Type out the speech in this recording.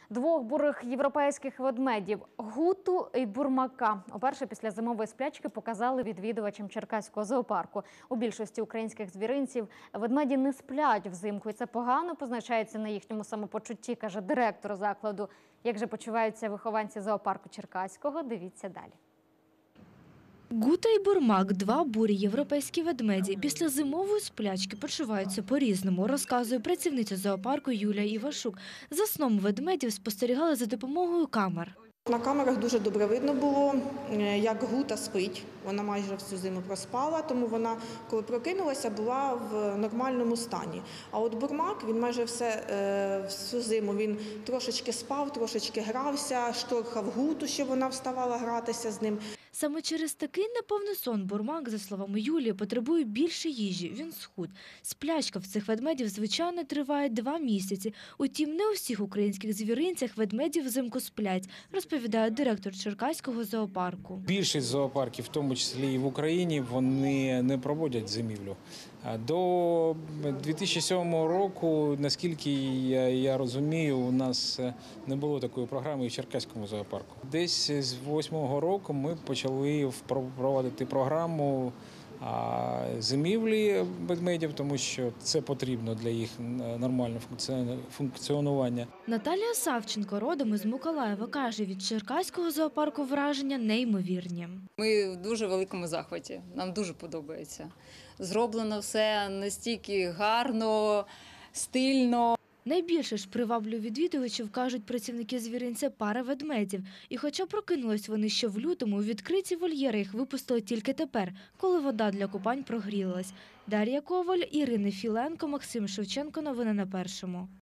Двох бурих європейських ведмедів – Гуту і Бурмака – уперше після зимової сплячки показали відвідувачам Черкаського зоопарку. У більшості українських звіринців ведмеді не сплять взимку, і це погано позначається на їхньому самопочутті, каже директор закладу. Як же почуваються вихованці зоопарку Черкаського – дивіться далі. Гута і Бурмак – два бурі європейські ведмеді. Після зимової сплячки почуваються по-різному, розказує працівниця зоопарку Юлія Івашук. За сном ведмедів спостерігали за допомогою камер. На камерах дуже добре видно було, як Гута спить. Вона майже всю зиму проспала, тому вона, коли прокинулася, була в нормальному стані. А от Бурмак, він майже всю зиму він трошечки спав, трошечки грався, штовхав Гуту, щоб вона вставала гратися з ним. Саме через такий неповний сон Бурмак, за словами Юлії, потребує більше їжі. Він схуд. Сплячка в цих ведмедів, звичайно, триває 2 місяці. Утім, не у всіх українських звіринцях ведмеді взимку сплять, розповідає директор Черкаського зоопарку. Більшість зоопарків, в тому числі і в Україні, вони не проводять зимівлю. До 2007 року, наскільки я розумію, у нас не було такої програми і в Черкаському зоопарку. Десь з 2008 року ми почали проводити програму зимівлі ведмедів, тому що це потрібно для їх нормального функціонування. Наталія Савченко, родом із Миколаєва, каже, від Черкаського зоопарку враження неймовірні. Ми в дуже великому захваті, нам дуже подобається. Зроблено все настільки гарно, стильно. Найбільше ж приваблює відвідувачів, кажуть працівники звіринця, пара ведмедів. І хоча прокинулись вони ще в лютому, у відкриті вольєри їх випустили тільки тепер, коли вода для купань прогрілась. Дар'я Коваль, Ірина Філенко, Максим Шевченко. Новини на Першому.